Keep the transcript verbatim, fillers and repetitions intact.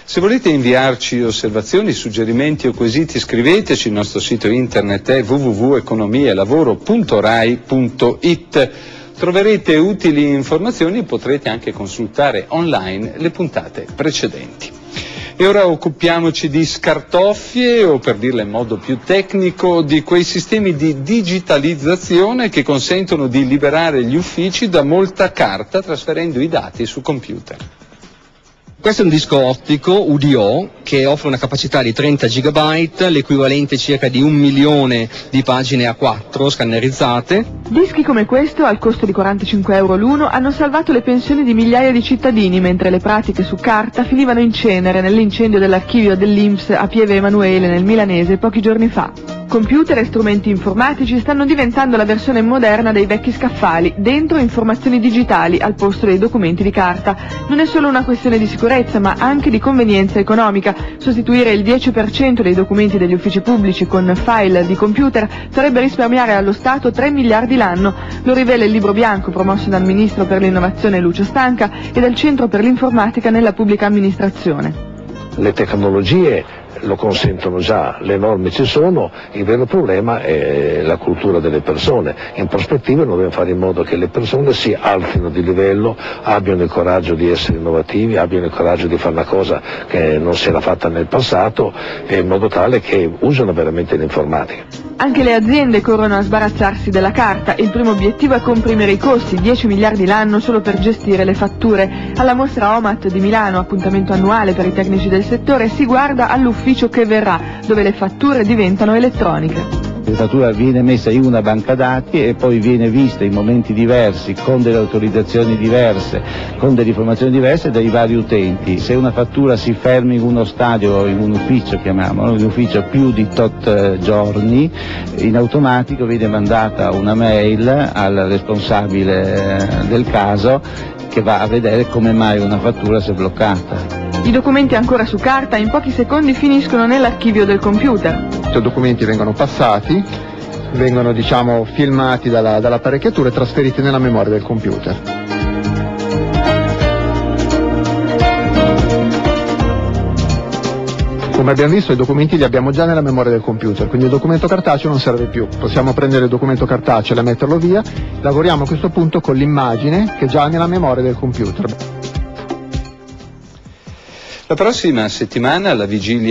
Se volete inviarci osservazioni, suggerimenti o quesiti, scriveteci. Il nostro sito internet è w w w punto economia e lavoro punto rai punto it. Troverete utili informazioni e potrete anche consultare online le puntate precedenti. E ora occupiamoci di scartoffie, o per dirla in modo più tecnico, di quei sistemi di digitalizzazione che consentono di liberare gli uffici da molta carta trasferendo i dati su computer. Questo è un disco ottico U D O che offre una capacità di trenta gigabyte, l'equivalente circa di un milione di pagine A quattro scannerizzate. Dischi come questo, al costo di quarantacinque euro l'uno, hanno salvato le pensioni di migliaia di cittadini, mentre le pratiche su carta finivano in cenere nell'incendio dell'archivio dell'I N P S a Pieve Emanuele nel Milanese pochi giorni fa. Computer e strumenti informatici stanno diventando la versione moderna dei vecchi scaffali, dentro informazioni digitali al posto dei documenti di carta. Non è solo una questione di sicurezza, ma anche di convenienza economica. Sostituire il dieci per cento dei documenti degli uffici pubblici con file di computer farebbe risparmiare allo Stato tre miliardi l'anno. Lo rivela il libro bianco promosso dal Ministro per l'innovazione Lucio Stanca e dal Centro per l'informatica nella pubblica amministrazione. Le tecnologie lo consentono già, le norme ci sono, il vero problema è la cultura delle persone. In prospettiva noi dobbiamo fare in modo che le persone si alzino di livello, abbiano il coraggio di essere innovativi, abbiano il coraggio di fare una cosa che non si era fatta nel passato, in modo tale che usano veramente l'informatica. Anche le aziende corrono a sbarazzarsi della carta. Il primo obiettivo è comprimere i costi, dieci miliardi l'anno solo per gestire le fatture. Alla mostra O M A T di Milano, appuntamento annuale per i tecnici del settore, si guarda all'ufficio che verrà, dove le fatture diventano elettroniche. La fattura viene messa in una banca dati e poi viene vista in momenti diversi, con delle autorizzazioni diverse, con delle informazioni diverse dai vari utenti. Se una fattura si ferma in uno stadio, in un ufficio, chiamiamolo, in un ufficio più di tot giorni, in automatico viene mandata una mail al responsabile del caso che va a vedere come mai una fattura si è bloccata. I documenti ancora su carta in pochi secondi finiscono nell'archivio del computer. I documenti vengono passati, vengono diciamo filmati dalla, dall'apparecchiatura e trasferiti nella memoria del computer. Come abbiamo visto, i documenti li abbiamo già nella memoria del computer, quindi il documento cartaceo non serve più. Possiamo prendere il documento cartaceo e metterlo via. Lavoriamo a questo punto con l'immagine che è già nella memoria del computer. La prossima settimana, alla vigilia